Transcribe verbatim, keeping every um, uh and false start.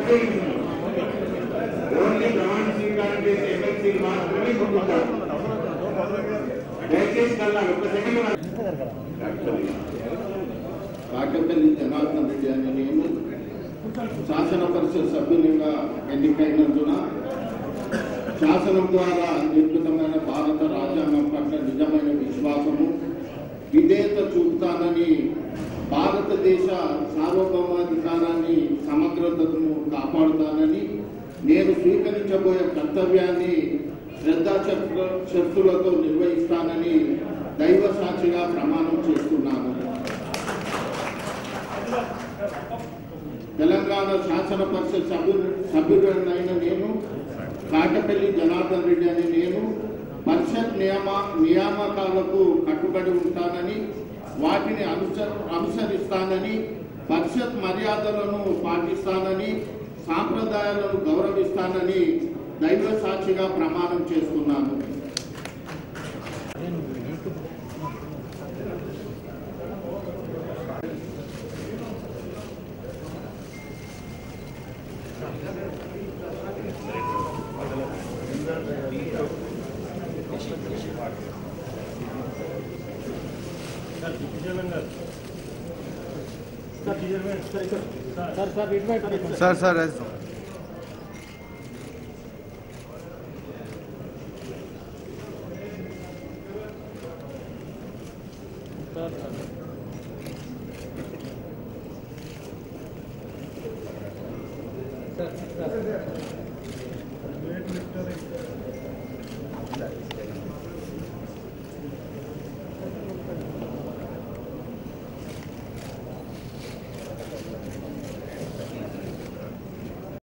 Only ప్రమాణ స్వీకారం చేసే ఎమ్మెల్సీలు మాత్రమే ముందుంటారు. దయచేసి కల్లా ఒక సెకండ్. కాకపల్లి జనార్దన్ రెడ్డి అనే నేను శాసన పరిషత్ సభ్యునిగా ఎన్నికైనందున శాసనం ద్వారా నిర్మితమైన భారత రాజ్యాంగం పట్ల నిజమైన విశ్వాసము విధేయత చూపుతానని, భారతదేశ సార్వభౌమాధికారాన్ని సమగ్రతను కాపాడుతానని, నేను స్వీకరించబోయే కర్తవ్యాన్ని శ్రద్ధాశక్తులతో నిర్వహిస్తానని దైవ సాక్షిగా ప్రమాణం చేస్తున్నాను. తెలంగాణ శాసన పరిషత్ సభ్యుడు సభ్యుడైన నేను కాకపల్లి జనార్దన్ రెడ్డి అని నేను పరిషత్ నియమ నియామకాలకు కట్టుబడి ఉంటానని, వాటిని అనుస అనుసరిస్తానని, పరిషత్ మర్యాదలను పాటిస్తానని, సాంప్రదాయాలను గౌరవిస్తానని దైవ సాక్షిగా ప్రమాణం చేస్తున్నాను. Sir sir sir